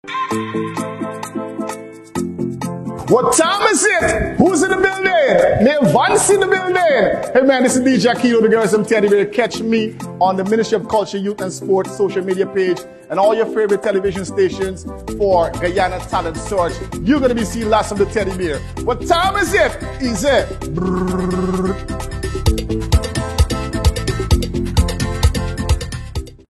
What time is it? Who's in the building? Neil Vance in the building. Hey man, this is DJ Akido, the girls from Teddy Bear. Catch me on the Ministry of Culture, Youth and Sports social media page and all your favorite television stations for Guyana Talent Search. You're going to be seeing lots of the Teddy Bear. What time is it? Is it?